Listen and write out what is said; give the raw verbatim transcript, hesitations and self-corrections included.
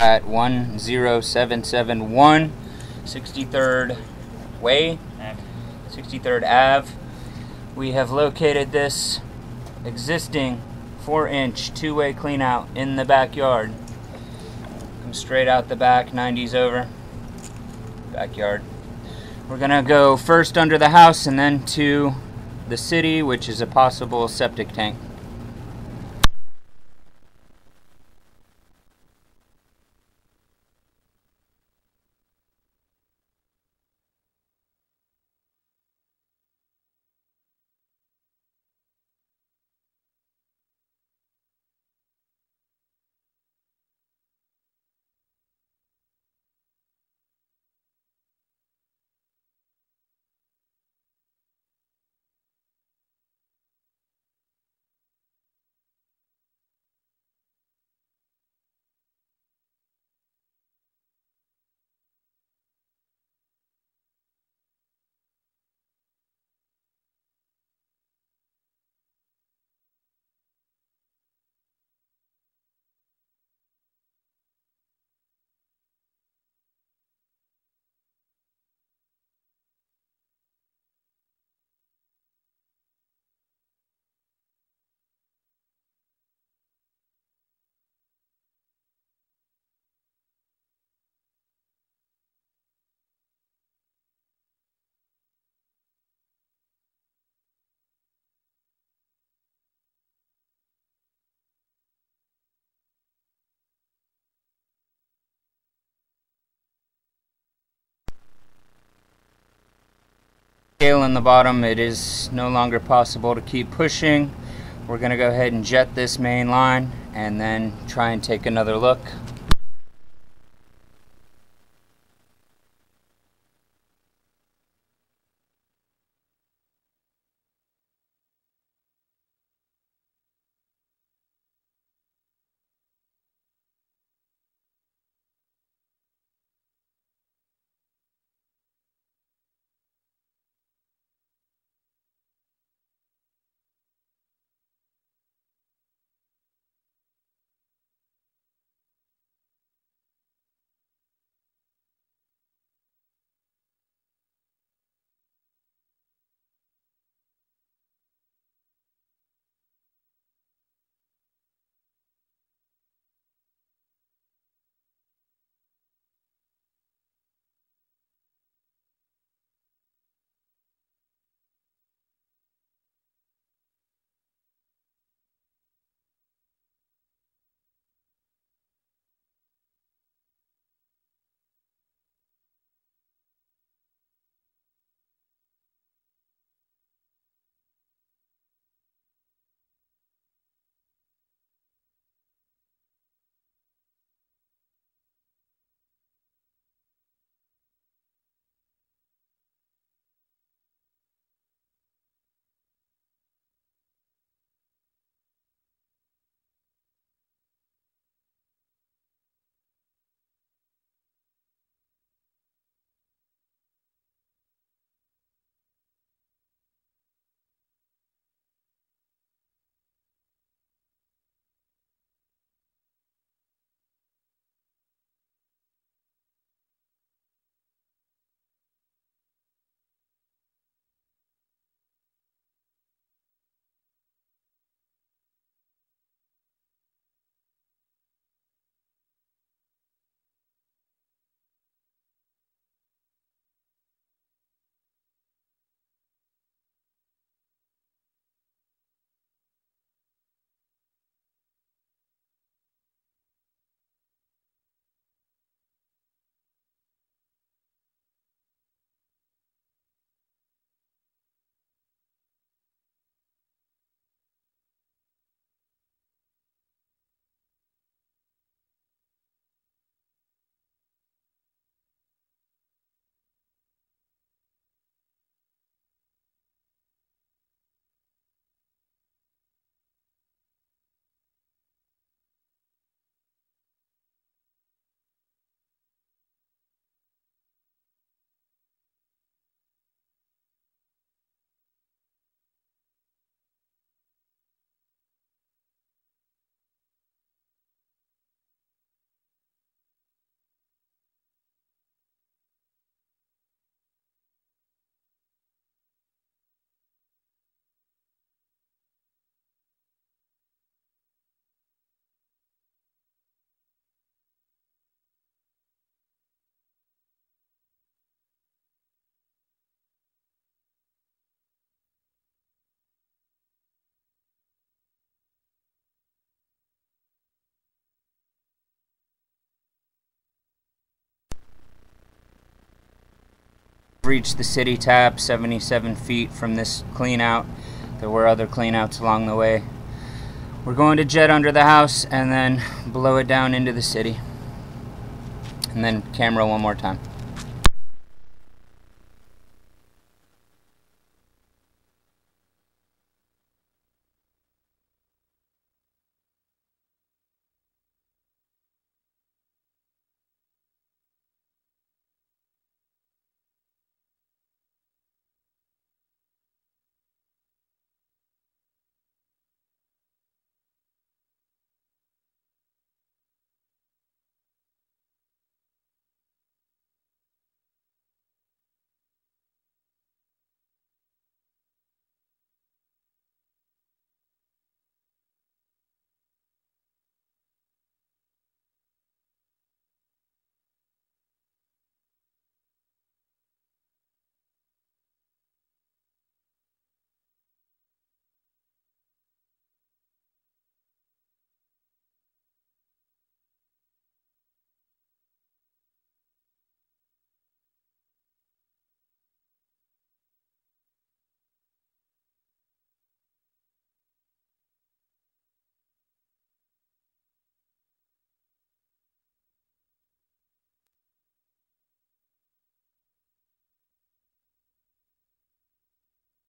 At one zero seven seven one sixty-third Way, sixty-third Ave. We have located this existing four inch two-way cleanout in the backyard. Come straight out the back, nineties over, backyard. We're gonna go first under the house and then to the city, which is a possible septic tank. Scale in the bottom, it is no longer possible to keep pushing. We're going to go ahead and jet this main line and then try and take another look. reached the city tap, seventy-seven feet from this clean out. There were other clean outs along the way. We're going to jet under the house and then blow it down into the city. And then camera one more time.